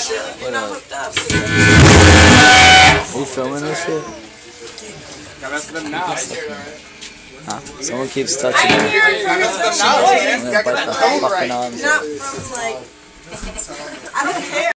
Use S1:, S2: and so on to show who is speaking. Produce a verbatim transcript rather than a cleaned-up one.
S1: What up? Are you filming this shit? Huh? Someone keeps touching me. I'm gonna bite the fucking arms.
S2: Not from like, I don't care.